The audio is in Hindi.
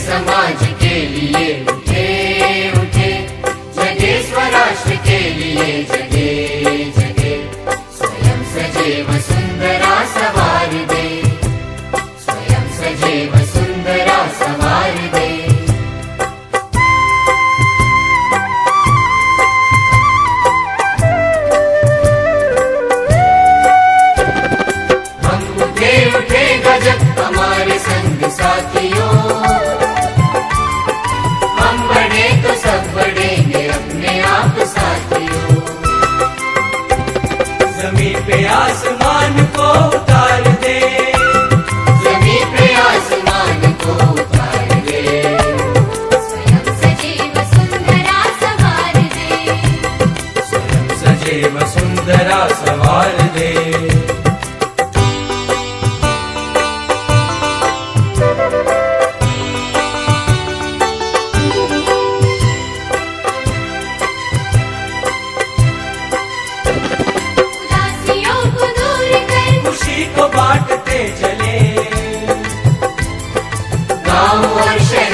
समाज के लिए उठे उठे, जगे स्वराष्ट्र के लिए जगे जगे। स्वयं सजे वसुंधरा सवार दे, स्वयं सजे वसुंधरा सवार दे। उठे गजब हमारे संग साथियों, हम बढ़े तो सब बढ़ेंगे अपने आप साथियों। ज़मीन पे आसमान को उतार दे, ज़मीन पे आसमान को उतार दे। स्वयं सजे वसुंधरा सवार दे, स्वयं सजे वसुंधरा सवार दे। खुशी को बांटते चले, गाँव और शहर